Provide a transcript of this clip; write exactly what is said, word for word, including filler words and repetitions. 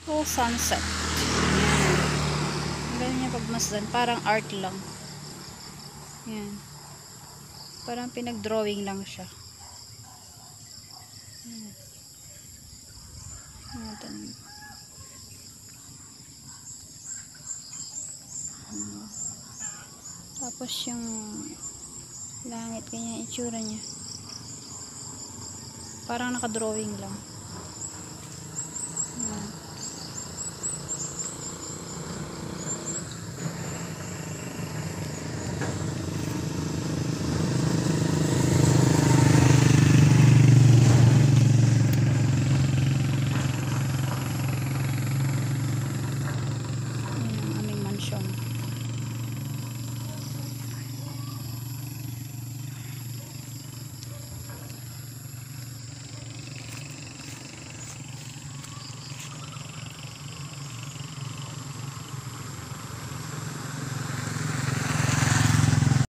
Full sunset. Ang galing niya pagmasdan. Parang art lang. Yan. Parang pinag-drawing lang siya. Yan. Yan. Hmm. Tapos yung langit, kanya itsura niya. Parang naka-drawing lang.